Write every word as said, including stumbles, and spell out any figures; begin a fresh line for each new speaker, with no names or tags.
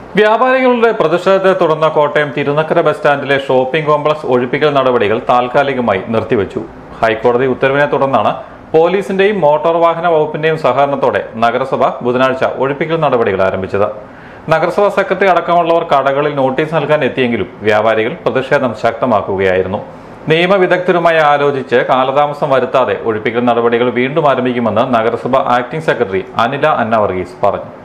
വ്യാപാരികളുടെ പ്രതിഷേധത്തെ തുടർന്ന് കോട്ടയം തിരുനക്കര ബസ് സ്റ്റാൻഡിലെ ഷോപ്പിംഗ് കോംപ്ലക്സ് ഒഴിപ്പിക്കൽ നടപടികൾ താൽക്കാലികമായി നിർത്തിവച്ചു. ഹൈക്കോടതി ഉത്തരവിനെ തുടർന്നാണ് പോലീസിന്റെയും മോട്ടോർ വാഹന വകുപ്പിന്റെയും സഹകരണത്തോടെ നഗരസഭ ബുധനാഴ്ച ഒഴിപ്പിക്കൽ നടപടികൾ ആരംഭിച്ചത്. നഗരസഭാ സെക്രട്ടറി അടക്കമുള്ളവർ കടകളിൽ നോട്ടീസ് നൽകാൻ എത്തിയെങ്കിലും വ്യാപാരികൾ പ്രതിഷേധം ശക്തമാക്കുകയായിരുന്നു. നിയമവിദഗ്ധരുമായി ആലോചിച്ച് കാലതാമസം വരുത്താതെ ഒഴിപ്പിക്കൽ നടപടികൾ വീണ്ടും ആരംഭിക്കുമെന്ന് നഗരസഭ ആക്ടിംഗ് സെക്രട്ടറി അനില അന്ന വർഗീസ് പറഞ്ഞു.